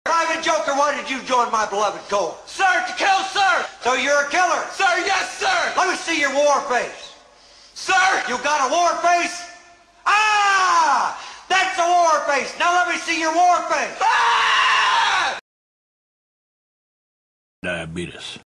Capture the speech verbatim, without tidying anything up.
Private Joker, why did you join my beloved corps? Sir, to kill, sir! So you're a killer? Sir, yes, sir! Let me see your war face. Sir! You got a war face? Ah! That's a war face! Now let me see your war face! Ah! Diabetes.